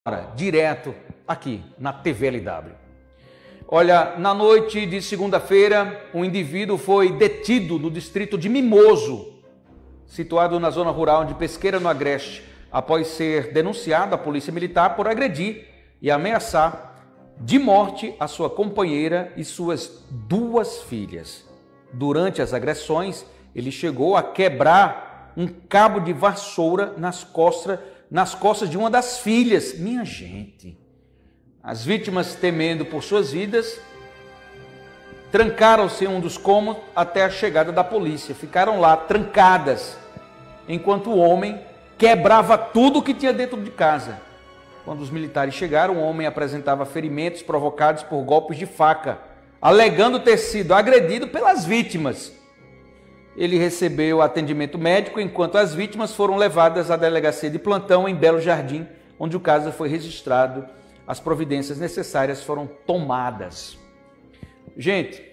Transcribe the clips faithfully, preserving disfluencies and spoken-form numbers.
direto aqui na T V L W. Olha, na noite de segunda-feira, um indivíduo foi detido no distrito de Mimoso, situado na zona rural de Pesqueira, no Agreste, após ser denunciado à Polícia Militar por agredir e ameaçar de morte a sua companheira e suas duas filhas. Durante as agressões, ele chegou a quebrar um cabo de vassoura nas costas, nas costas de uma das filhas. Minha gente, as vítimas, temendo por suas vidas, trancaram-se em um dos cômodos até a chegada da polícia. Ficaram lá trancadas, enquanto o homem quebrava tudo que tinha dentro de casa. Quando os militares chegaram, o homem apresentava ferimentos provocados por golpes de faca, alegando ter sido agredido pelas vítimas. Ele recebeu atendimento médico, enquanto as vítimas foram levadas à delegacia de plantão em Belo Jardim, onde o caso foi registrado. As providências necessárias foram tomadas. Gente,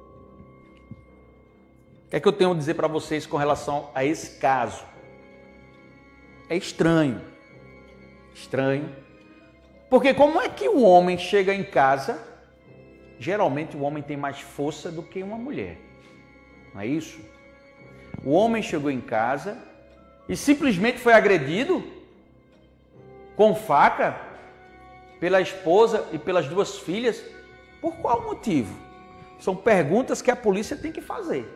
o que é que eu tenho a dizer para vocês com relação a esse caso? É estranho. Estranho. Porque como é que o homem chega em casa? Geralmente o homem tem mais força do que uma mulher. Não é isso? O homem chegou em casa e simplesmente foi agredido com faca pela esposa e pelas duas filhas. Por qual motivo? São perguntas que a polícia tem que fazer.